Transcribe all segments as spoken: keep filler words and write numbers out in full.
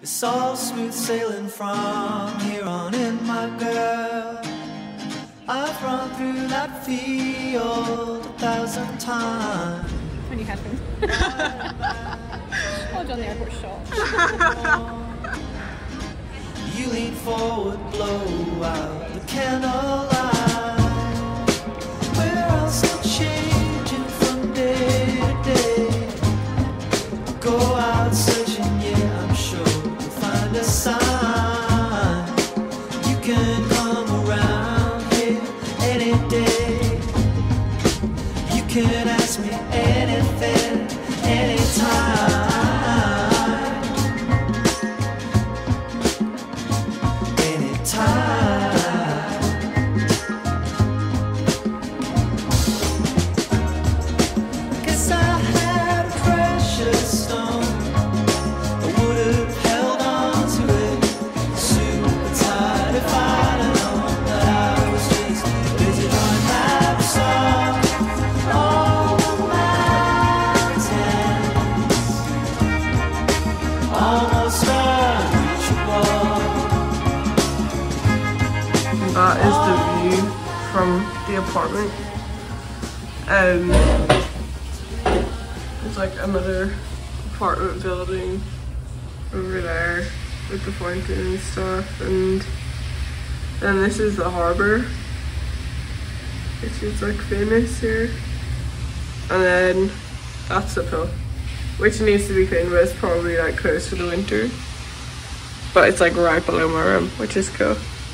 It's all smooth sailing from here on in, my girl. I've run through that field a thousand times. When you had them. Oh, John the airport shot. You lean forward, blow out the candlelight. We're all still changing from day to day. Go out searching, yeah, I'm sure you'll find a sign. You can come around here any day. You can ask me anything, anytime. That is the view from the apartment. Um, there's like another apartment building over there with the fountain and stuff, and then this is the harbour, which is like famous here, and then that's the pub, which needs to be cleaned, but it's probably like closed for the winter, but it's like right below my room, which is cool.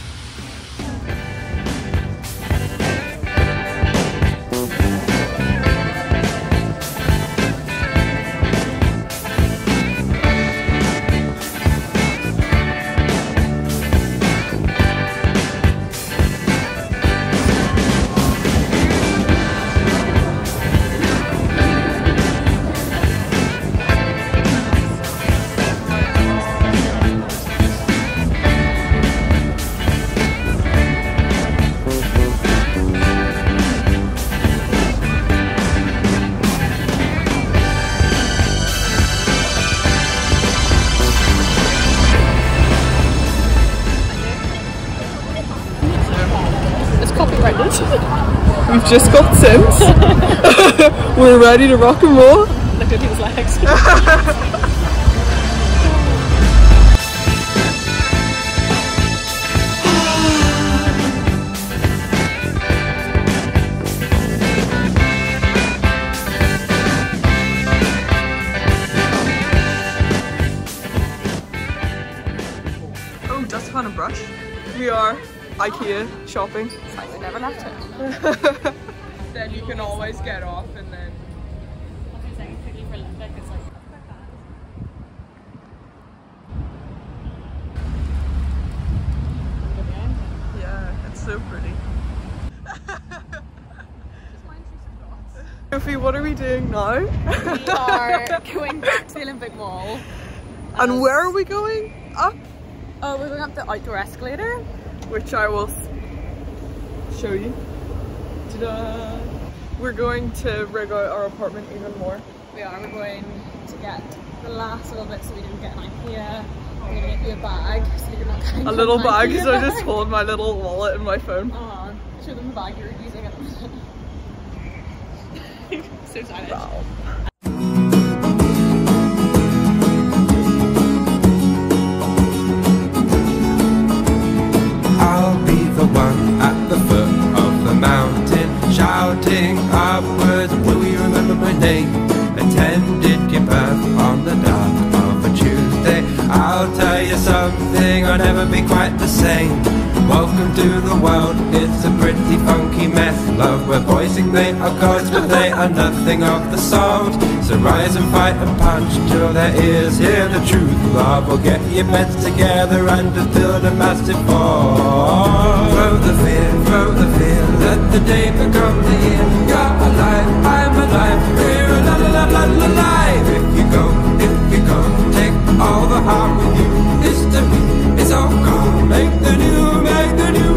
We've just got Sims. We're ready to rock and roll. Look at his legs. Oh, just found a brush. We are IKEA shopping. It's like we never left it. Then you can always get off and then. Yeah, it's so pretty. Sophie, what are we doing now? We are going back to the Olympic Mall. And um, where are we going? Up? Oh, we're going up the outdoor escalator, which I will show you. Ta-da! We're going to rig out our apartment even more. We are. We're going to get the last little bit so we didn't get an IKEA. We're going to get you a bag so you're not getting a little bag because I just hold my little wallet and my phone. Uh-huh. Show them the bag you're using it. So excited. Wow. I'll be the one at the foot of the mountain, shouting upwards, will you remember my name? Attended your birth on the dark of a Tuesday. I'll tell you something, I'll never be quite the same. Welcome to the world, it's a pretty funky mess. Love, where boys think they are gods, but they are nothing of the sort. So rise and fight and punch till there is here the truth. Love will get your beds together and just build a massive fort. Throw the fear, throw the fear, let the day become the year. You're alive, I'm alive, we're alive, alive. If you go, if you go, take all the harm with you. History is all gone, make the new, make the new.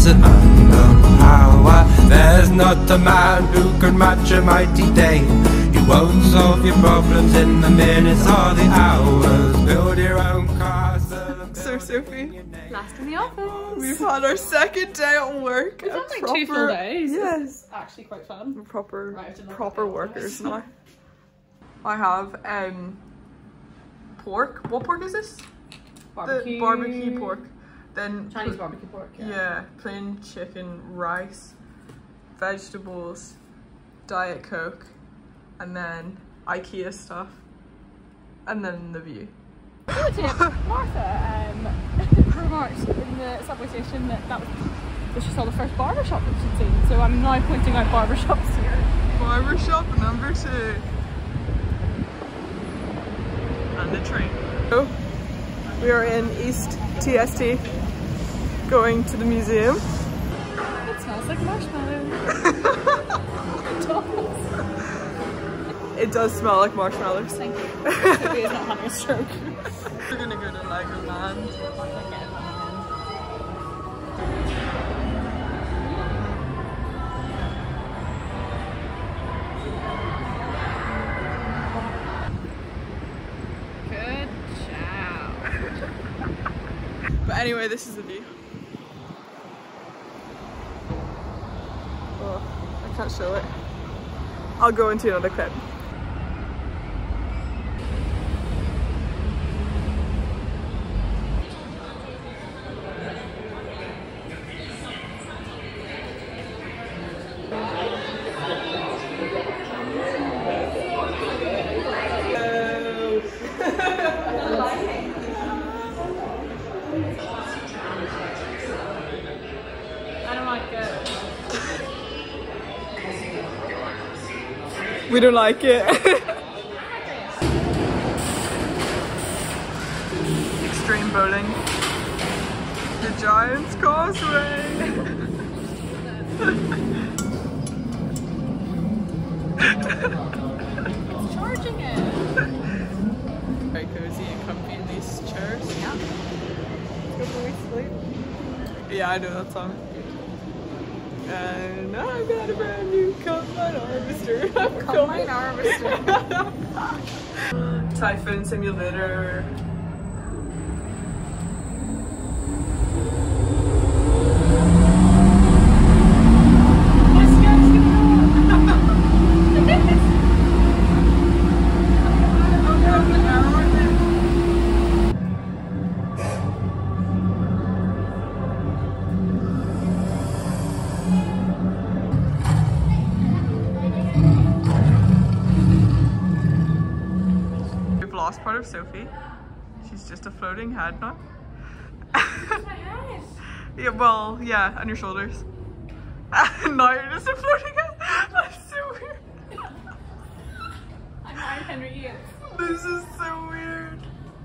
an unknown power. There's not a man who can match a mighty Dane. You won't solve your problems in the minutes or the hours. Build your own castle. So Sophie, Last in the office. we've had our second day at work. We've A done like proper, two full days. Yes. This is actually quite fun. We're proper, Right, I have to look proper at the workers hours. now. I have um pork. What pork is this? Barbecue. The barbecue pork. Then Chinese barbecue pork. Yeah. yeah, plain chicken, rice, vegetables, Diet Coke, and then IKEA stuff, and then the view. Oh, dear. Martha um, remarked in the subway station that that was that she saw the first barbershop that she'd seen. So I'm now pointing out barbershops here. Barbershop number two. And the train. So, we are in East T S T, going to the museum. It smells like marshmallows. It does. It does smell like marshmallows. Thank you. Sophie is not having a stroke. We're gonna go to Legoland. Good job. But anyway, this is the view. Oh, I can't show it. I'll go into another clip. I don't like it. We don't like it. Extreme bowling. The Giant's Causeway. Charging it. Very cozy and comfy in these chairs. Yeah. Good for we sleep. Yeah, I know that song. And I got a brand new combine harvester. Combine harvester. Typhoon simulator. Lost part of Sophie. She's just a floating head now. My head. Yeah, well, yeah, on your shoulders. Now you're just a floating head. That's so weird. I'm Ryan Henry Yates. This is so weird.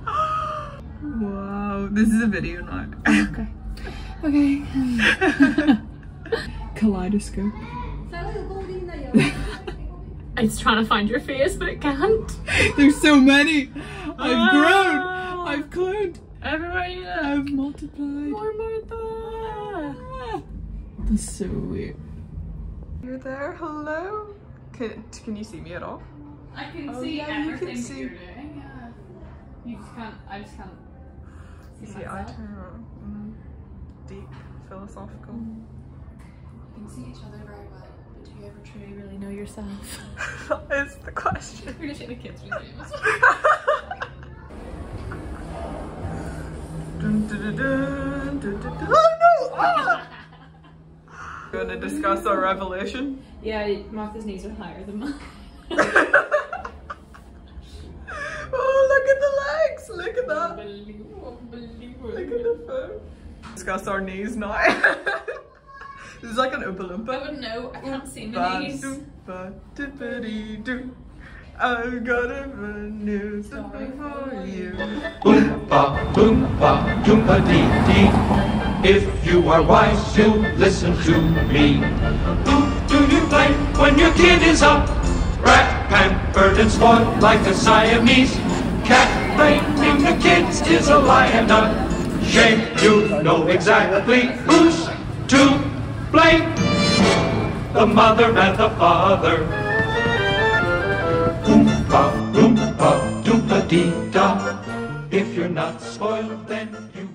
Wow, this is a video now. Okay. Okay. Kaleidoscope. It's trying to find your face, but it can't. There's so many. I've Oh. grown. I've cloned. Everywhere you look. I've multiplied. More Martha. That's so weird. You're there. Hello. Can Can you see me at all? I can Oh, see yeah, you everything can that see. you're doing. Yeah. You just can't. I just can't see See, I myself. turn around. Mm. Deep philosophical. You can see each other very well, but do you ever truly really know yourself? That is the question. We're just in a kids' museum. Dun, dun, dun, dun, dun, dun, dun. Oh no! Ah! Going to discuss our revelation. Yeah, Martha's knees are higher than mine. Oh, look at the legs! Look at that! Unbelievable, unbelievable. Look at the phone. Discuss our knees now. This is like an Oompa I Loompa. wouldn't know. I can't see my Ba, knees. doo, ba, dippity, doo. I've got a news for you. Oompa, loompa, doompa dee dee. If you are wise, you'll listen to me. Who do you play when your kid is up? Rat, pampered and spoiled like a Siamese. Cat blaming the kids is a lion nut. Shame you know exactly who's to blame, the mother and the father. Oompa, loompa, doompa dee da. If you're not spoiled, then you